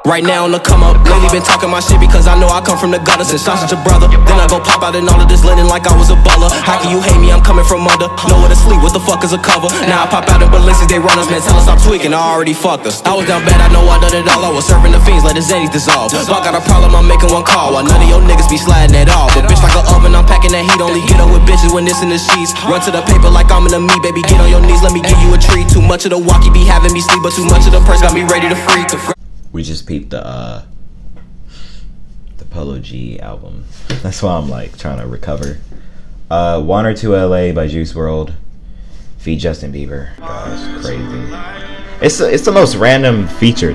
Right now on the come up, lately been talking my shit because I know I come from the gutter. Since shots at your brother, then I go pop out in all of this linen like I was a baller. How can you hate me? I'm coming from under. Nowhere to sleep, what the fuck is a cover? Now I pop out in Balenciagas, they run us, man, tell us I'm tweaking, I already fucked us. I was down bad, I know I done it all. I was serving the fiends, let the Zennies dissolve. If I got a problem, I'm making one call, while none of your niggas be sliding at all. But bitch like an oven, I'm packing that heat. Only get up with bitches when it's in the sheets. Run to the paper like I'm in the meat, baby, get on your knees, let me give you a treat. Too much of the walkie be having me sleep, but too much of the purse got me ready to freak. We just peeped the Polo G album. That's why I'm like trying to recover. Wander to LA by Juice WRLD feat Justin Bieber. Gosh, crazy. It's the most random featured.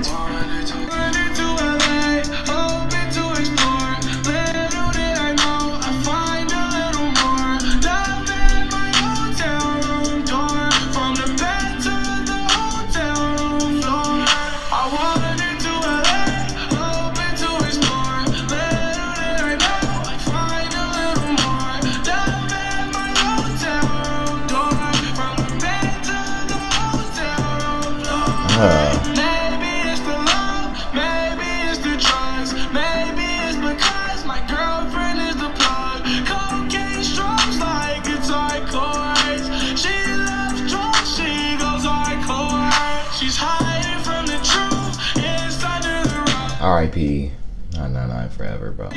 Maybe it's the love, maybe it's the drugs, maybe it's because my girlfriend is the plug. Cocaine strokes like guitar chords. She loves drugs, she goes hardcore. She's hiding from the truth inside of the rock. R.I.P. 999 forever, bro.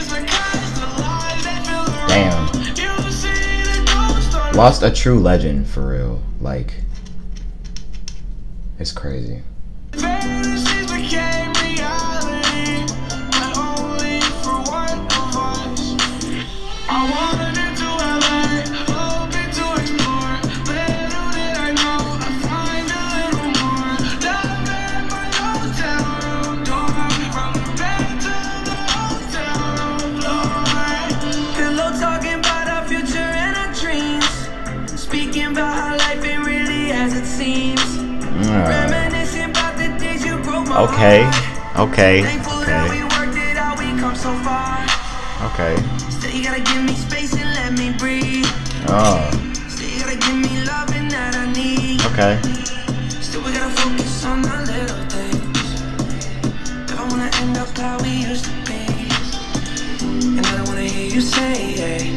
Damn. Lost a true legend for real. Like, it's crazy. Okay. Still you gotta give me space and let me breathe. Still you gotta give me loving that I need. Okay. Still we gotta focus on the little things. If I wanna end up how we used to be. And I don't wanna hear you say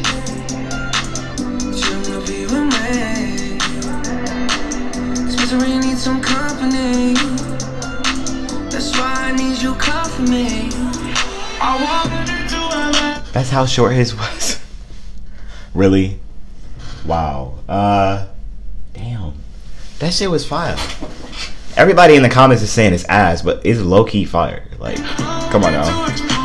that you wanna be with me. 'Cause misery needs some company. That's why I need you come for me. I wanted to do it. That's how short his was. Really? Wow. Damn. That shit was fire. Everybody in the comments is saying it's ass, but it's low-key fire. Like, come on now.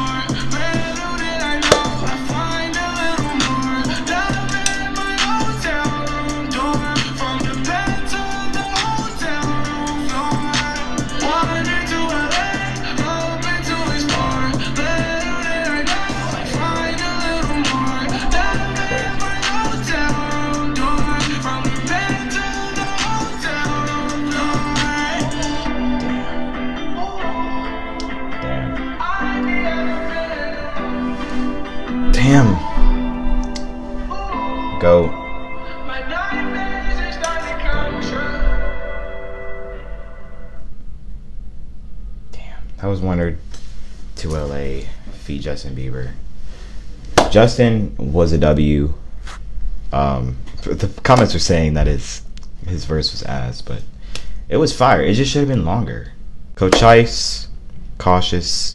Damn. Go. Damn. I was Wander to LA feat Justin Bieber. Justin was a W. The comments were saying that his verse was ass, but it was fire. It just should have been longer. Coach Ice, Cautious.